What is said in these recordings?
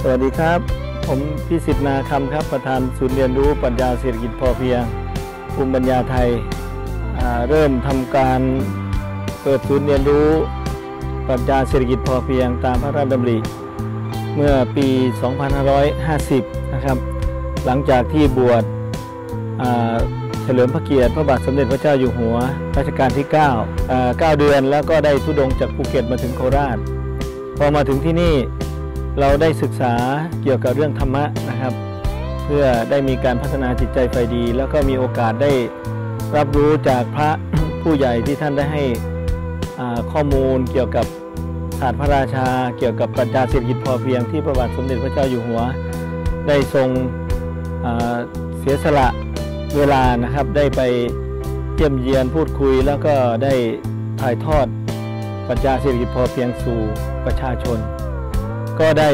วัสดีครับผมพิสิทธิ์นาคำครับประธานศูนย์เรียนรู้ปรัชญาเศรษฐกิจพอเพียงภูมิปัญญาไทยเริ่มทำการเปิดศูนย์เรียนรู้ปรัชญาเศรษฐกิจพอเพียงตามพระราชดำริเมื่อปี 2550 นะครับหลังจากที่บวชเฉลิมพระเกียรติพระบาทสมเด็จพระเจ้าอยู่หัวรัชกาลที่ 9 เดือนแล้วก็ได้ธุดงค์จากภูเก็ตมาถึงโคราชพอมาถึงที่นี่เราได้ศึกษาเกี่ยวกับเรื่องธรรมะนะครับเพื่อได้มีการพัฒนาจิตใจฝ่ายดีแล้วก็มีโอกาสได้รับรู้จากพระ ผู้ใหญ่ที่ท่านได้ให้ข้อมูลเกี่ยวกับศาสตร์พระราชาเกี่ยวกับปรัชญาเศรษฐกิจพอเพียงที่พระบาทสมเด็จพระเจ้าอยู่หัวได้ทรงเสียสละเวลานะครับได้ไปเยี่ยมเยียนพูดคุยแล้วก็ได้ถ่ายทอดปรัชญาเศรษฐกิจพอเพียงสู่ประชาชนก็ได้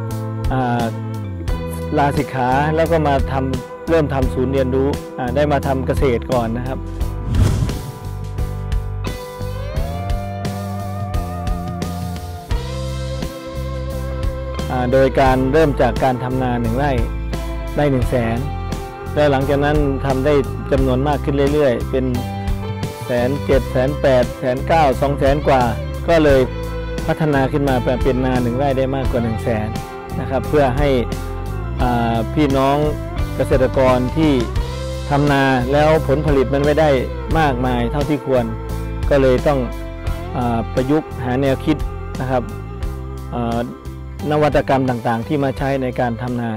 ลาสิกขาแล้วก็มาเริ่มทำศูนย์เรียนรู้ได้มาทำเกษตรก่อนนะครับโดยการเริ่มจากการทำนา1 ไร่ได้100,000แล้วหลังจากนั้นทำได้จำนวนมากขึ้นเรื่อยๆเป็น107,000 108,000 109,000 200,000 กว่าก็เลยพัฒนาขึ้นมาเป็นนา1 ไร่ได้มากกว่า100,000นะครับเพื่อให้พี่น้องเกษตรกรที่ทำนาแล้วผลผลิตมันไม่ได้มากมายเท่าที่ควรก็เลยต้องประยุกต์หาแนวคิดนะครับนวัตกรรมต่างๆที่มาใช้ในการทำนา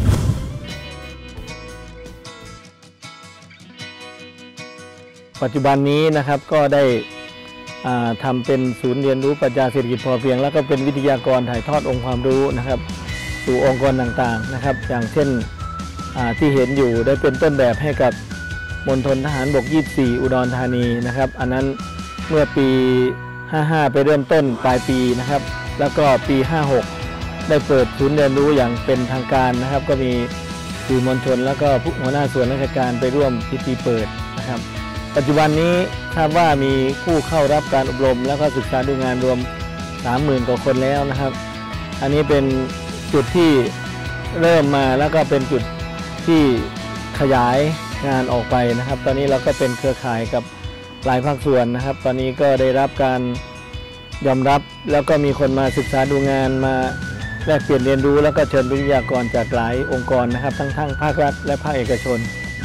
ปัจจุบันนี้นะครับก็ได้ทำเป็นศูนย์เรียนรู้ปรัชญาเศรษฐกิจพอเพียงแล้วก็เป็นวิทยากรถ่ายทอดองค์ความรู้นะครับสู่องค์กรต่างๆนะครับอย่างเช่นที่เห็นอยู่ได้เป็นต้นแบบให้กับมณฑลทหารบก 24 อุดรธานีนะครับอันนั้นเมื่อปี 55 ไปเริ่มต้นปลายปีนะครับแล้วก็ปี 56 ได้เปิดศูนย์เรียนรู้อย่างเป็นทางการนะครับก็มีสื่อมวลชนแล้วก็หัวหน้าส่วนราชการไปร่วมพิธีเปิดนะครับปัจจุบันนี้ทราบว่ามีผู้เข้ารับการอบรมแล้วก็ศึกษาดูงานรวม 30,000 กว่าคนแล้วนะครับอันนี้เป็นจุดที่เริ่มมาแล้วก็เป็นจุดที่ขยายงานออกไปนะครับตอนนี้เราก็เป็นเครือข่ายกับหลายภาคส่วนนะครับตอนนี้ก็ได้รับการยอมรับแล้วก็มีคนมาศึกษาดูงานมาแลกเปลี่ยนเรียนรู้แล้วก็เชิญวิทยากรจากหลายองค์กรนะครับทั้งภาครัฐและภาคเอกชน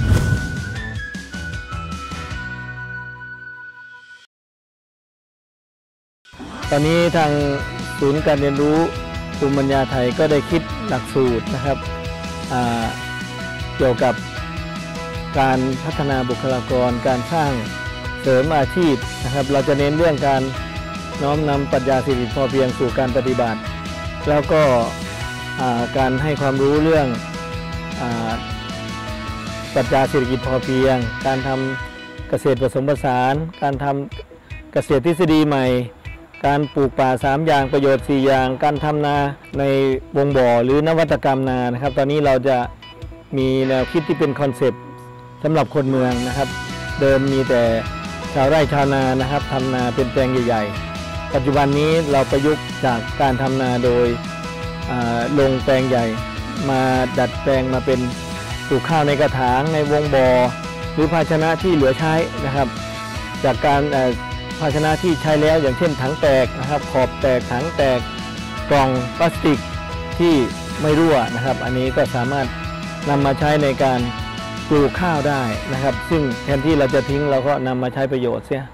ตอนนี้ทางศูนย์การเรียนรู้ภูมิปัญญาไทยก็ได้คิดหลักสูตรนะครับเกี่ยวกับการพัฒนาบุคลากรการสร้างเสริมอาชีพนะครับเราจะเน้นเรื่องการน้อมนำปรัชญาเศรษฐกิจพอเพียงสู่การปฏิบัติแล้วก็การให้ความรู้เรื่องปรัชญาเศรษฐกิจพอเพียงการทำเกษตรผสมผสานการทำเกษตรทฤษฎีใหม่การปลูกป่า3 อย่างประโยชน์4 อย่างการทำนาในวงบ่อหรือนวัตกรรมนานะครับตอนนี้เราจะมีแนวคิดที่เป็นคอนเซปต์สำหรับคนเมืองนะครับเดิมมีแต่ชาวไร่ชาวนานะครับทำนาเป็นแปลงใหญ่ๆปัจจุบันนี้เราประยุกต์จากการทำนาโดยลงแปลงใหญ่มาดัดแปลงมาเป็นปลูกข้าวในกระถางในวงบ่อหรือภาชนะที่เหลือใช้นะครับจากการภาชนะที่ใช้แล้วอย่างเช่นถังแตกนะครับขอบแตกถังแตกกล่องพลาสติกที่ไม่รั่วนะครับอันนี้ก็สามารถนำมาใช้ในการปลูกข้าวได้นะครับซึ่งแทนที่เราจะทิ้งเราก็นำมาใช้ประโยชน์เสีย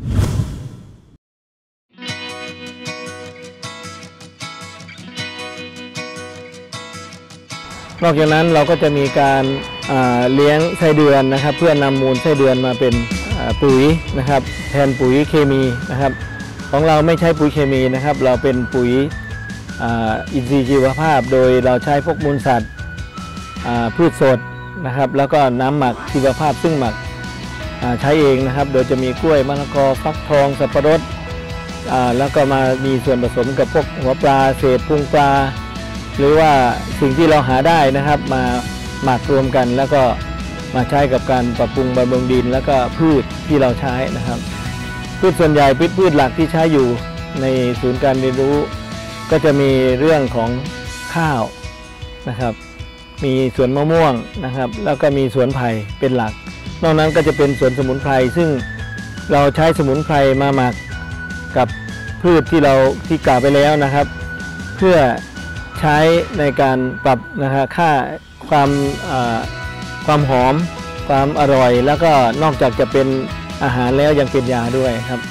นอกจากนั้นเราก็จะมีการเลี้ยงไส้เดือนนะครับเพื่อนำมูลไส้เดือนมาเป็นปุ๋ยนะครับแทนปุ๋ยเคมีนะครับของเราไม่ใช้ปุ๋ยเคมีนะครับเราเป็นปุ๋ยอินทรีย์ชีวภาพโดยเราใช้พวกมูลสัตว์พืชสดนะครับแล้วก็น้ำหมักชีวภาพซึ่งหมักใช้เองนะครับโดยจะมีกล้วยมะละกอฟักทองสับปะรดแล้วก็มามีส่วนผสมกับพวกหัวปลาเศษพุงปลาหรือว่าสิ่งที่เราหาได้นะครับมาหมักรวมกันแล้วก็มาใช้กับการปรับปรุงบำรุงดินแล้วก็พืชที่เราใช้นะครับพืชส่วนใหญ่พืชหลักที่ใช้อยู่ในศูนย์การเรียนรู้ก็จะมีเรื่องของข้าวนะครับมีสวนมะม่วงนะครับแล้วก็มีสวนไผ่เป็นหลักนอกนั้นก็จะเป็นสวนสมุนไพรซึ่งเราใช้สมุนไพรมาหมักกับพืชที่กล่าวไปแล้วนะครับเพื่อใช้ในการปรับนะครับค่าความหอมความอร่อยแล้วก็นอกจากจะเป็นอาหารแล้วยังเป็นยาด้วยครับ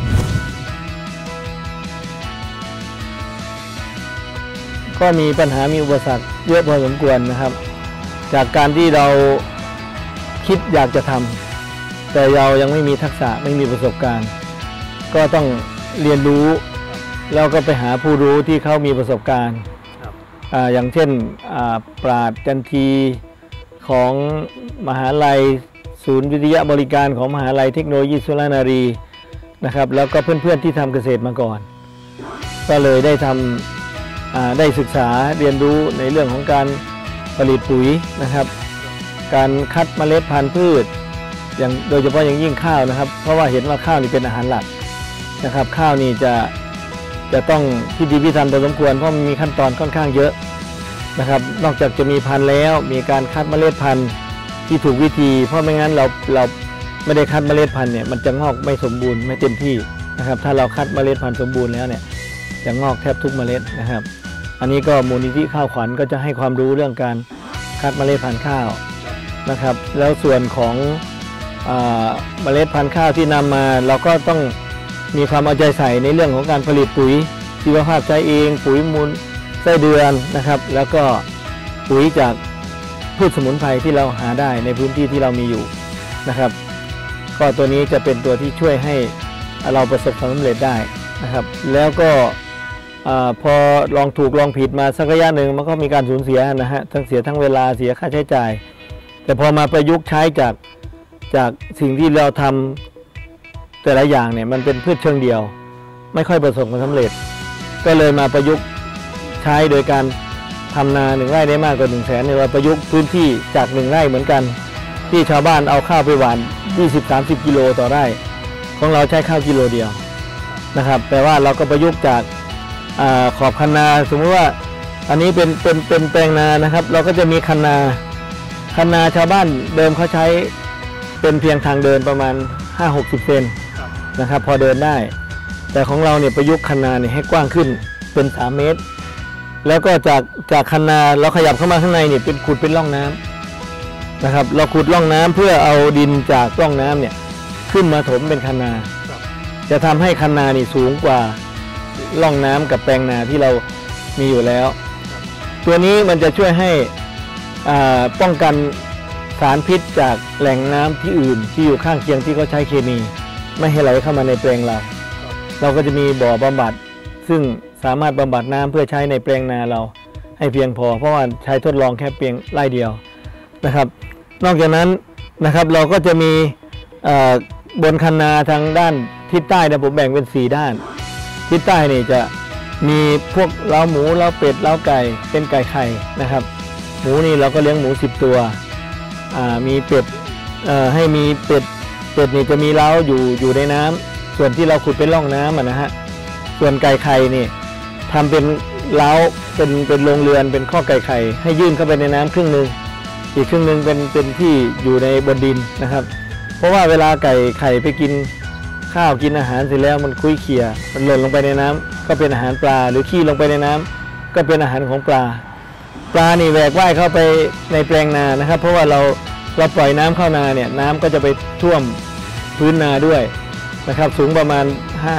ก็มีปัญหามีอุปสรรคเยอะพอสมควรนะครับจากการที่เราคิดอยากจะทำแต่เรายังไม่มีทักษะไม่มีประสบการณ์ก็ต้องเรียนรู้แล้วก็ไปหาผู้รู้ที่เขามีประสบการณ์อย่างเช่นปราชญ์จันทีของมหาลัยศูนย์วิทยาบริการของมหาลัยเทคโนโลยีสุรานารีนะครับแล้วก็เพื่อนๆที่ทำเกษตรมาก่อนก็เลยได้ศึกษาเรียนรู้ในเรื่องของการผลิตปุ๋ยนะครับการคัดเมล็ดพันธุ์พืชอย่างโดยเฉพาะอย่างยิ่งข้าวนะครับเพราะว่าเห็นว่าข้าวนี่เป็นอาหารหลักนะครับข้าวนี่จะต้องพิถีพิถันพอสมควรเพราะมันมีขั้นตอนค่อนข้างเยอะนะครับนอกจากจะมีพันธุ์แล้วมีการคัดเมล็ดพันธุ์ที่ถูกวิธีเพราะไม่งั้นเราไม่ได้คัดเมล็ดพันธุ์เนี่ยมันจะงอกไม่สมบูรณ์ไม่เต็มที่นะครับถ้าเราคัดเมล็ดพันธุ์สมบูรณ์แล้วเนี่ยจะงอกแทบทุกเมล็ดนะครับอันนี้ก็มูลนิธิข้าวขวัญก็จะให้ความรู้เรื่องการคัดเมล็ดพันธุ์ข้าวนะครับแล้วส่วนของเมล็ดพันธุ์ข้าวที่นำมาเราก็ต้องมีความเอาใจใส่ในเรื่องของการผลิตปุ๋ยชีวภาพใช้เองปุ๋ยมูลไส้เดือนนะครับแล้วก็ปุ๋ยจากพืชสมุนไพรที่เราหาได้ในพื้นที่ที่เรามีอยู่นะครับก็ตัวนี้จะเป็นตัวที่ช่วยให้เราประสบความสำเร็จได้นะครับแล้วก็พอลองถูกลองผิดมาสักระยะหนึ่งมันก็มีการสูญเสียนะฮะทั้งเสียทั้งเวลาเสียค่าใช้จ่ายแต่พอมาประยุกต์ใช้จากสิ่งที่เราทำแต่ละอย่างเนี่ยมันเป็นพืชเชิงเดียวไม่ค่อยประสบความสำเร็จก็เลยมาประยุกต์ใช้โดยการทำนา1 ไร่ได้มากกว่า100,000เนี่ยเราประยุกต์พื้นที่จาก1 ไร่เหมือนกันที่ชาวบ้านเอาข้าวไปหว่าน 20-30 กิโลต่อไร่ของเราใช้ข้าวกิโลเดียวนะครับแต่ว่าเราก็ประยุกต์จากขอบคันนาสมมติว่าอันนี้เป็นแปลงนานะครับเราก็จะมีคันนาชาวบ้านเดิมเขาใช้เป็นเพียงทางเดินประมาณ 50-60 เซนนะครับพอเดินได้แต่ของเราเนี่ยประยุกต์คันนาเนี่ยให้กว้างขึ้นเป็น3 เมตรแล้วก็จากคันนาเราขยับเข้ามาข้างในเนี่ยขุดเป็นร่องน้ำนะครับเราขุดร่องน้ำเพื่อเอาดินจากร่องน้ำเนี่ยขึ้นมาถมเป็นคันนาจะทำให้คันนานี่สูงกว่าร่องน้ำกับแปลงนาที่เรามีอยู่แล้วตัวนี้มันจะช่วยให้ป้องกันสารพิษจากแหล่งน้ำที่อื่นที่อยู่ข้างเคียงที่เขาใช้เคมีไม่ให้ไหลเข้ามาในแปลงเราก็จะมีบ่อบำบัดซึ่งสามารถบำบัดน้ำเพื่อใช้ในแปลงนาเราให้เพียงพอเพราะว่าใช้ทดลองแค่เพียงไร่เดียวนะครับนอกจากนั้นนะครับเราก็จะมีบนคันนาทางด้านทิศใต้นะผมแบ่งเป็น4 ด้านทิศใต้นี่จะมีพวกเล้าหมูเล้าเป็ดเล้าไก่เป็นไก่ไข่นะครับหมูนี่เราก็เลี้ยงหมู10 ตัวมีเป็ดให้มีเป็ดนี่จะมีเล้าอยู่ในน้ำส่วนที่เราขุดเป็นร่องน้ำนะฮะส่วนไก่ไข่นี่ทำเป็นเล้าเป็นโรงเรือนเป็นข้อไก่ไข่ให้ยื่นเข้าไปในน้ำครึ่งหนึ่งอีกครึ่งหนึ่งเป็นที่อยู่ในบนดินนะครับเพราะว่าเวลาไก่ไข่ไปกินข้าวกินอาหารเสร็จแล้วมันคุยเขี่ยมันหล่นลงไปในน้ำก็เป็นอาหารปลาหรือขี้ลงไปในน้ำก็เป็นอาหารของปลานี่แหวกว่ายเข้าไปในแปลงนานะครับเพราะว่าเราปล่อยน้ำเข้านาเนี่ยน้ำก็จะไปท่วมพื้นนาด้วยนะครับสูงประมาณ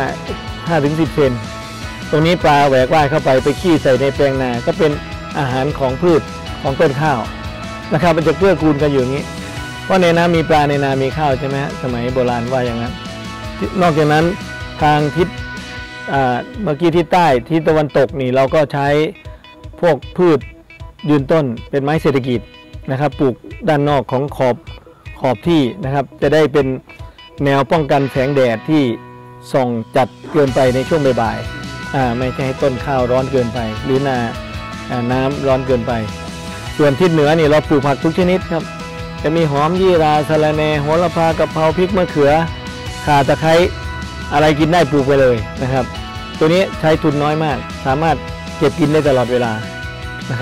5-10 เซนตรงนี้ปลาแหวกว่ายเข้าไปขี้ใส่ในแปลงนาก็เป็นอาหารของพืชของต้นข้าวนะครับมันจะเกื้อกูลกันอยู่อย่างนี้เพราะในน้ำมีปลาในนามีข้าวใช่ไหมฮะสมัยโบราณว่าอย่างนั้นนอกจากนั้นทางทิศเมื่อกี้ทิศใต้ทิศตะวันตกนี่เราก็ใช้พวกพืชยืนต้นเป็นไม้เศรษฐกิจนะครับปลูกด้านนอกของขอบที่นะครับจะได้เป็นแนวป้องกันแสงแดดที่ส่องจัดเกินไปในช่วงบ่ายๆไม่ใช่ให้ต้นข้าวร้อนเกินไปหรือน้ำร้อนเกินไปส่วนทิศเหนือนี่เราปลูกผักทุกชนิดครับจะมีหอมยี่ราสะระแหน่โหระพากะเพราพริกมะเขือข่าตะไคร้อะไรกินได้ปลูกไปเลยนะครับตัวนี้ใช้ทุนน้อยมากสามารถเก็บกินได้ตลอดเวลานะครับ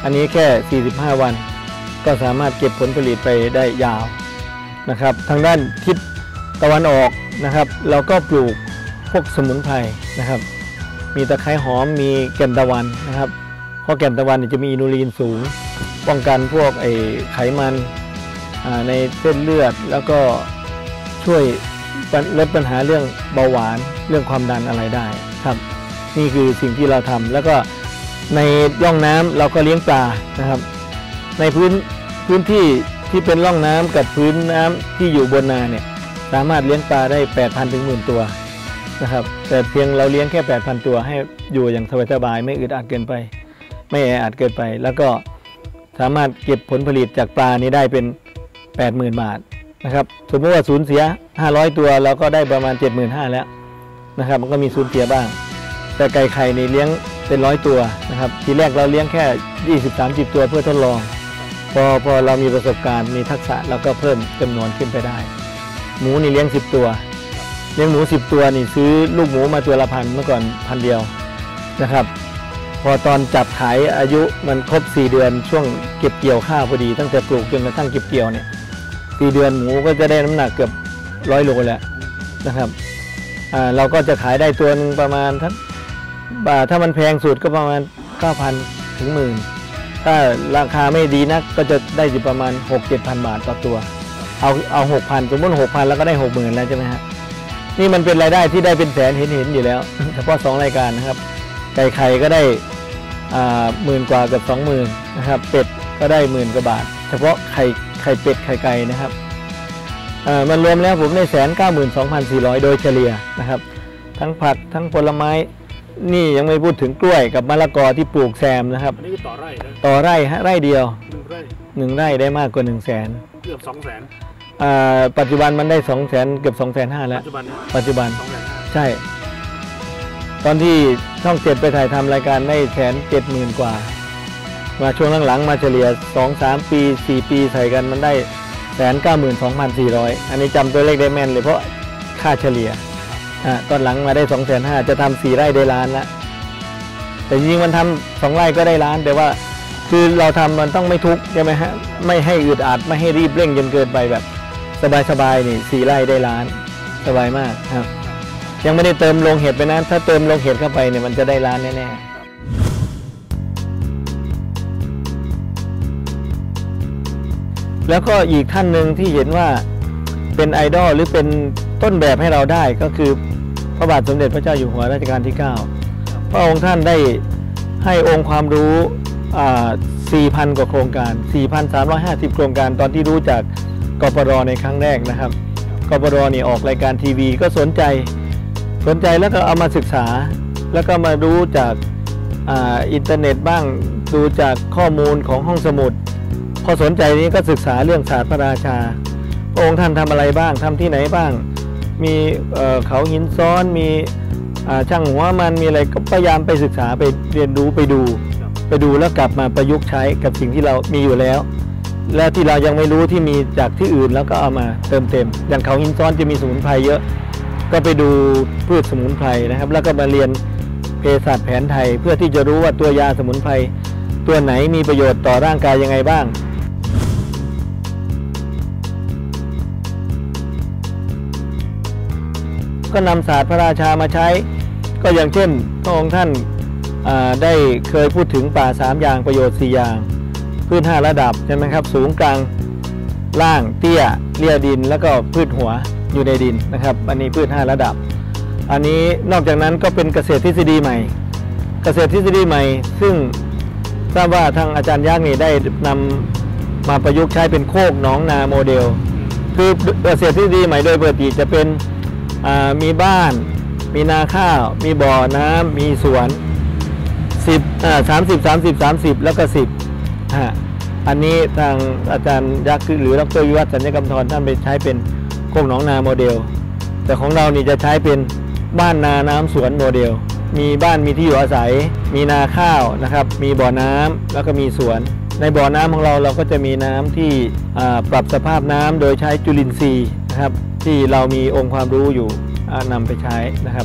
อันนี้แค่45 วันก็สามารถเก็บผลผลิตไปได้ยาวนะครับทางด้านทิศตะวันออกนะครับเราก็ปลูกพวกสมุนไพรนะครับมีตะไคร้หอมมีแก่นตะวันนะครับเพราะแก่นตะวันจะมีอินูลินสูงป้องกันพวกไขมันในเส้นเลือดแล้วก็ช่วยลดปัญหาเรื่องเบาหวานเรื่องความดันอะไรได้ครับนี่คือสิ่งที่เราทำแล้วก็ในร่องน้ำเราก็เลี้ยงปลานะครับในพื้นที่ที่เป็นร่องน้ำกับพื้นน้ำที่อยู่บนนาเนี่ยสามารถเลี้ยงปลาได้ 8,000 ถึง 10,000 ตัวนะครับแต่เพียงเราเลี้ยงแค่ 8,000 ตัวให้อยู่อย่างสบายๆไม่อึดอัดเกินไปไม่แออัดเกินไปแล้วก็สามารถเก็บผลผลิตจากปลานี้ได้เป็น 80,000 บาทนะครับสมมติว่าสูญเสีย500 ตัวเราก็ได้ประมาณ 75,000 แล้วนะครับมันก็มีสูญเสียบ้างแต่ไก่ไข่นี่เลี้ยงเป็น100 ตัวนะครับทีแรกเราเลี้ยงแค่ 20-30 ตัวเพื่อทดลองพอเรามีประสบการณ์มีทักษะเราก็เพิ่มจำนวนขึ้นไปได้หมูนี่เลี้ยง10 ตัวเลี้ยงหมู10 ตัวนี่ซื้อลูกหมูมาตัวละ1,000เมื่อก่อน1,000 เดียวนะครับพอตอนจับขายอายุมันครบ4 เดือนช่วงเก็บเกี่ยวข้าวพอดีตั้งแต่ปลูกจนกระทั่งเก็บเกี่ยวเนี่ย4 เดือนหมูก็จะได้น้ำหนักเกือบ100 โลแล้วนะครับเราก็จะขายได้ตัวนึงประมาณถ้ามันแพงสุดก็ประมาณ 9,000 ถึง 10,000ถ้าราคาไม่ดีนักก็จะได้อยู่ประมาณ 6-7,000 บาทต่อตัวเอา 6,000 สมมติ 6,000 แล้วก็ได้ 60,000 แล้วใช่ไหมฮะนี่มันเป็นรายได้ที่ได้เป็นแสนเห็นอยู่แล้วเฉพาะ2 รายการนะครับไก่ไข่ก็ได้10,000 กว่ากับ 20,000 นะครับเป็ดก็ได้10,000 กว่าบาทเฉพาะไข่เป็ดไข่ไก่นะครับมันรวมแล้วผมได้ 192,400 โดยเฉลี่ยนะครับทั้งผักทั้งผลไม้นี่ยังไม่พูดถึงกล้วยกับมะละกอที่ปลูกแซมนะครับอันนี้ต่อไร่นะต่อไร่ไร่เดียว 1 ไร่ได้มากกว่า100,000 เกือบ200,000 ปัจจุบันมันได้200,000เกือบ250,000แล้วปัจจุบันใช่ตอนที่ช่อง7ไปถ่ายทำรายการได้170,000 กว่ามาช่วงหลังๆมาเฉลี่ย 2-3 ปี 4 ปีใส่กันมันได้192,400อันนี้จำตัวเลขได้แม่นเลยเพราะค่าเฉลี่ยตอนหลังมาได้250,000จะทำ4 ไร่ได้ล้านละแต่จริงๆมันทำ2 ไร่ก็ได้ล้านแต่ว่าคือเราทำมันต้องไม่ทุกข์ใช่ไหมฮะไม่ให้อึดอัดไม่ให้รีบเร่งจนเกินไปแบบสบายๆนี่4 ไร่ได้ล้านสบายมากครับยังไม่ได้เติมลงเห็ดไปนะถ้าเติมลงเห็ดเข้าไปเนี่ยมันจะได้ล้านแน่ๆแล้วก็อีกท่านหนึ่งที่เห็นว่าเป็นไอดอลหรือเป็นต้นแบบให้เราได้ก็คือพระบาทสมเด็จพระเจ้าอยู่หัวรัชกาลที่9พระองค์ท่านได้ให้องค์ความรู้4,000 กว่าโครงการ 4,350 โครงการตอนที่รู้จากกปร.ในครั้งแรกนะครับกปร.นี่ออกรายการทีวีก็สนใจแล้วก็เอามาศึกษาแล้วก็มารู้จากอินเทอร์เน็ตบ้างดูจากข้อมูลของห้องสมุดพอสนใจนี้ก็ศึกษาเรื่องศาสตร์พระราชาพระองค์ท่านทำอะไรบ้างทำที่ไหนบ้างมีเขาหินซ้อนมีช่างหัวมันมีอะไรก็พยายามไปศึกษาไปเรียนรู้ไปดูแล้วกลับมาประยุกต์ใช้กับสิ่งที่เรามีอยู่แล้วและที่เรายังไม่รู้ที่มีจากที่อื่นแล้วก็เอามาเติมเต็มอย่างเขาหินซ้อนจะมีสมุนไพรเยอะก็ไปดูพืชสมุนไพรนะครับแล้วก็มาเรียนเภสัชแผนไทยเพื่อที่จะรู้ว่าตัวยาสมุนไพรตัวไหนมีประโยชน์ต่อร่างกายยังไงบ้างก็นำศาสตร์พระราชามาใช้ก็อย่างเช่นพระองค์ท่านได้เคยพูดถึงป่า3 อย่างประโยชน์4 อย่างพืช5 ระดับใช่ไหมครับสูงกลางล่างเตี้ยเลี่ยดินแล้วก็พืชหัวอยู่ในดินนะครับอันนี้พืช5 ระดับอันนี้นอกจากนั้นก็เป็นเกษตรทฤษฎีใหม่ซึ่งทราบว่าทางอาจารย์ยักษ์นี่ได้นำมาประยุกต์ใช้เป็นโคกหนองนาโมเดลคือเกษตรทฤษฎีใหม่โดยปกติจะเป็นมีบ้านมีนาข้าวมีบ่อน้ำมีสวน30 แล้วก็10อันนี้ทางอาจารย์ยักษ์หรือดร.วิวัฒน์สัญญกรรมธรท่านไปใช้เป็นโคกหนองนาโมเดลแต่ของเรานี่จะใช้เป็นบ้านนาน้ำสวนโมเดลมีบ้านมีที่อยู่อาศัยมีนาข้าวนะครับมีบ่อน้ำแล้วก็มีสวนในบ่อน้ำของเราก็จะมีน้ำที่ปรับสภาพน้ำโดยใช้จุลินทรีย์นะครับที่เรามีองค์ความรู้อยู่นำไปใช้นะครับ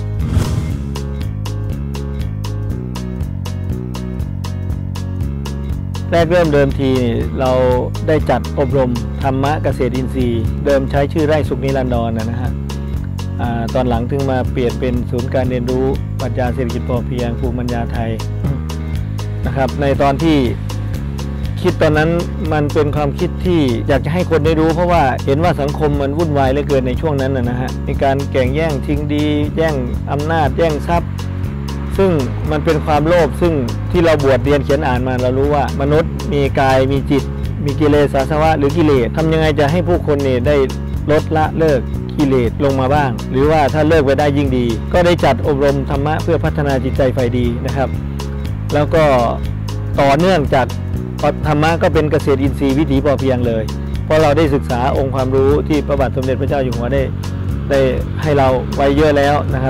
แรกเริ่มเดิมทีเราได้จัดอบรมธรรมะเกษตรอินทรีย์เดิมใช้ชื่อไร่สุขนิรันดรนะฮะตอนหลังถึงมาเปลี่ยนเป็นศูนย์การเรียนรู้ปรัชญาเศรษฐกิจพอเพียงภูมิปัญญาไทยนะครับในตอนที่คิดตอนนั้นมันเป็นความคิดที่อยากจะให้คนได้รู้เพราะว่าเห็นว่าสังคมมันวุ่นวายเหลือเกินในช่วงนั้นนะฮะมีการแข่งแย่งชิงดีแย่งอำนาจแย่งทรัพย์ซึ่งมันเป็นความโลภซึ่งที่เราบวชเรียนเขียนอ่านมาเรารู้ว่ามนุษย์มีกายมีจิตมีกิเลสอาสวะหรือกิเลสทำยังไงจะให้ผู้คนเนี่ยได้ลดละเลิกกิเลสลงมาบ้างหรือว่าถ้าเลิกไปได้ยิ่งดีก็ได้จัดอบรมธรรมะเพื่อพัฒนาจิตใจฝ่ายดีนะครับแล้วก็ต่อเนื่องจากธรรมะก็เป็นเกษตรอินทรีย์วิถีพอเพียงเลยเพราะเราได้ศึกษาองค์ความรู้ที่พระบาทสมเด็จพระเจ้าอยู่หัวได้ให้เราไว้เยอะแล้วนะครับ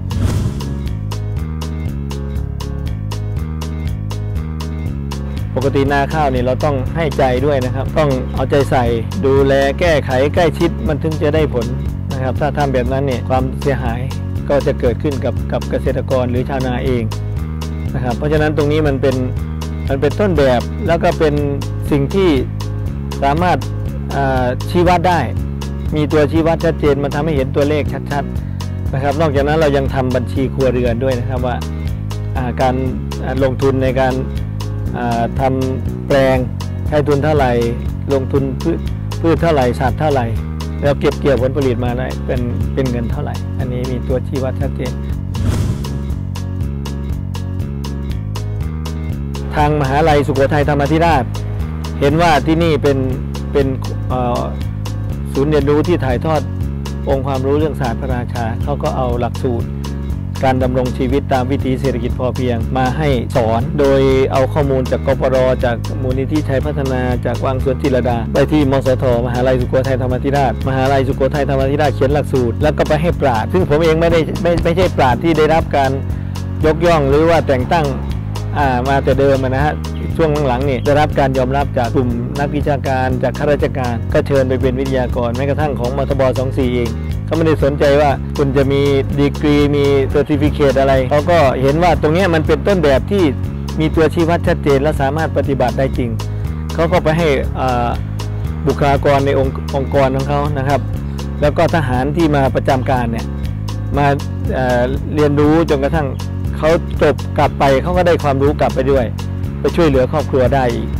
ปกตินาข้าวนี่เราต้องให้ใจด้วยนะครับต้องเอาใจใส่ดูแลแก้ไขใกล้ชิดมันถึงจะได้ผลนะครับถ้าทำแบบนั้นเนี่ยความเสียหายก็จะเกิดขึ้นกับเกษตรกรหรือชาวนาเองนะครับเพราะฉะนั้นตรงนี้มันเป็นต้นแบบแล้วก็เป็นสิ่งที่สามารถชี้วัดได้มีตัวชี้วัดชัดเจนมันทำให้เห็นตัวเลขชัดๆนะครับนอกจากนั้นเรายังทำบัญชีครัวเรือนด้วยนะครับว่าการลงทุนในการทำแปลงใช้ทุนเท่าไหร่ลงทุนพืชเท่าไหร่สัตว์เท่าไหร่แล้วเก็บเกี่ยวผลผลิตมาได้เป็นเงินเท่าไหร่อันนี้มีตัวชี้วัดชัดเจนทางมหาลัยสุโขทัยธรรมาธิราชเห็นว่าที่นี่เป็นศูนย์เรียนรู้ที่ถ่ายทอดองค์ความรู้เรื่องศาสตร์พระราชาเขาก็เอาหลักสูตรการดำรงชีวิตตามวิถีเศรษฐกิจพอเพียงมาให้สอนโดยเอาข้อมูลจากกปร.จากมูลนิธิชัยพัฒนาจากวังสวนจิรดาไปที่มสท.มหาลัยสุโขทัยธรรมาธิราชมหาลัยสุโขทัยธรรมาธิราชเขียนหลักสูตรแล้วก็ไปให้ปราชญ์ซึ่งผมเองไม่ใช่ปราชญ์ที่ได้รับการยกย่องหรือว่าแต่งตั้งมาแต่เดิมนะฮะช่วงหลังๆนี่ได้รับการยอมรับจากกลุ่มนักวิชาการจากข้าราชการก็เชิญไปเป็นวิทยากรแม้กระทั่งของมทบ24เองเขาไม่ได้สนใจว่าคุณจะมีดีกรีมีเซอร์ติฟิเคตอะไรเขาก็เห็นว่าตรงนี้มันเป็นต้นแบบที่มีตัวชี้วัดชัดเจนและสามารถปฏิบัติได้จริงเขาก็ไปให้บุคลากรในองค์กรของเขานะครับแล้วก็ทหารที่มาประจำการเนี่ยมาเรียนรู้จนกระทั่งเขาจบกลับไปเขาก็ได้ความรู้กลับไปด้วยไปช่วยเหลือครอบครัวได้อีก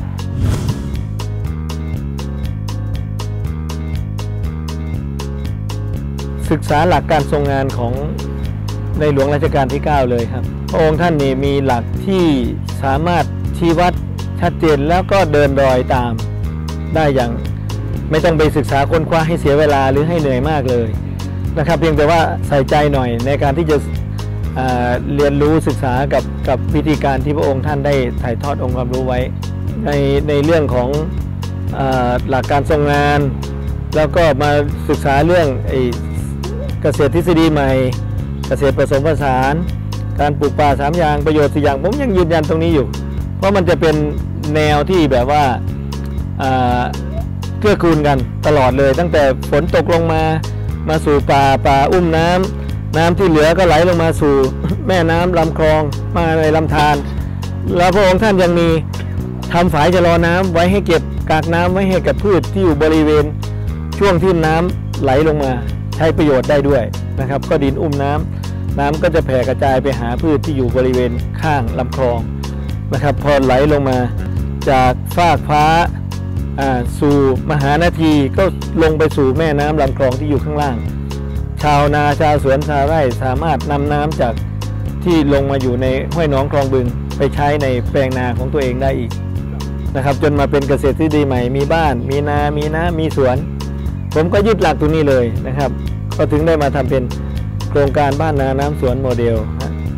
ศึกษาหลักการทรงงานของในหลวงรัชกาลที่9เลยครับพระองค์ท่านนี่มีหลักที่สามารถชี้วัดชัดเจนแล้วก็เดินรอยตามได้อย่างไม่ต้องไปศึกษาค้นคว้าให้เสียเวลาหรือให้เหนื่อยมากเลยนะครับเพียงแต่ว่าใส่ใจหน่อยในการที่จะเรียนรู้ศึกษากับวิธีการที่พระองค์ท่านได้ถ่ายทอดองค์ความรู้ไว้ในเรื่องของหลักการทรงงานแล้วก็มาศึกษาเรื่องเกษตรทฤษฎีใหม่เกษตรผสมผสานการปลูกป่า3อย่างประโยชน์4อย่างผมยังยืนยันตรงนี้อยู่เพราะมันจะเป็นแนวที่แบบว่าเกื้อกูลกันตลอดเลยตั้งแต่ฝนตกลงมาสู่ป่าอุ้มน้ำที่เหลือก็ไหลลงมาสู่แม่น้ำลำคลองมาในลำธารแล้วพระองค์ท่านยังมีทำฝายชะลอน้ำไว้ให้เก็บกากน้ำไว้ให้กับพืชที่อยู่บริเวณช่วงที่น้ำไหลลงมาใช้ประโยชน์ได้ด้วยนะครับก็ดินอุ้มน้ำก็จะแผ่กระจายไปหาพืชที่อยู่บริเวณข้างลำคลองนะครับพอไหลลงมาจากฟากฟ้าสู่มหานาทีก็ลงไปสู่แม่น้ำลำคลองที่อยู่ข้างล่างชาวนาชาวสวนชาวไร่สามารถนำน้ำจากที่ลงมาอยู่ในห้วยหนองคลองบึงไปใช้ในแปลงนาของตัวเองได้อีกนะครับจนมาเป็นเกษตรทฤษฎีใหม่มีบ้านมีนามีน้ำมีสวนผมก็ยึดหลักตรงนี้เลยนะครับก็ถึงได้มาทำเป็นโครงการบ้านนาน้ำสวนโมเดล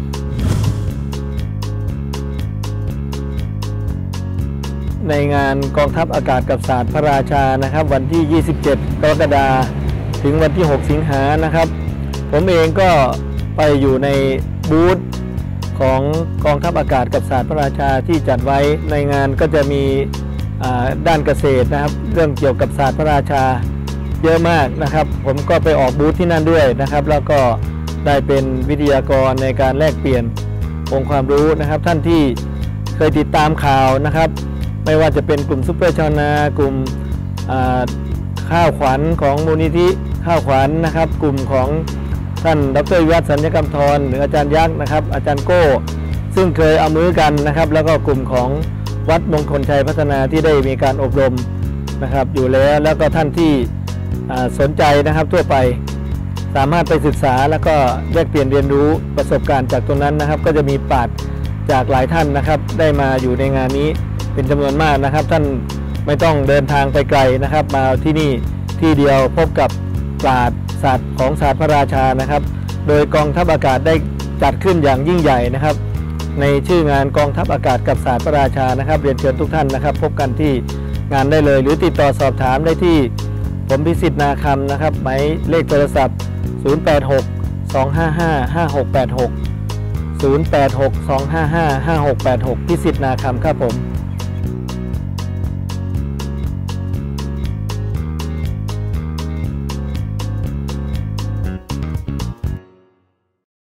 ในงานกองทัพอากาศกับศาสตร์พระราชานะครับวันที่27กรกฎาคมถึงวันที่6สิงหานะครับผมเองก็ไปอยู่ในบูธของกองทัพอากาศกับศาสตร์พระราชาที่จัดไว้ในงานก็จะมีด้านเกษตรนะครับเรื่องเกี่ยวกับศาสตร์พระราชาเยอะมากนะครับผมก็ไปออกบูธที่นั่นด้วยนะครับแล้วก็ได้เป็นวิทยากรในการแลกเปลี่ยนองค์ความรู้นะครับท่านที่เคยติดตามข่าวนะครับไม่ว่าจะเป็นกลุ่มซุปเปอร์ชาวนากลุ่มข้าวขวัญของมูลนิธิข้าวขวัญนะครับกลุ่มของท่านดร.วิวัฒน์สัญญกรรมธรหรืออาจารย์ยักษ์นะครับอาจารย์โก้ซึ่งเคยเอามือกันนะครับแล้วก็กลุ่มของวัดมงคลชัยพัฒนาที่ได้มีการอบรมนะครับอยู่แล้วก็ท่านที่สนใจนะครับทั่วไปสามารถไปศึกษาแล้วก็แลกเปลี่ยนเรียนรู้ประสบการณ์จากตรงนั้นนะครับก็จะมีปราชญ์จากหลายท่านนะครับได้มาอยู่ในงานนี้เป็นจำนวนมากนะครับท่านไม่ต้องเดินทางไปไกลนะครับมาที่นี่ที่เดียวพบกับปราชญ์ศาสตร์ของศาสตร์พระราชานะครับโดยกองทัพอากาศได้จัดขึ้นอย่างยิ่งใหญ่นะครับในชื่องานกองทัพอากาศกับศาสตร์พระราชานะครับเรียนเชิญทุกท่านนะครับพบกันที่งานได้เลยหรือติดต่อสอบถามได้ที่ผมพิสิทธิ์นาคำนะครับหมายเลขโทรศัพท์086-255-5686 086-255-5686 พิสิทธิ์นาคำครับผม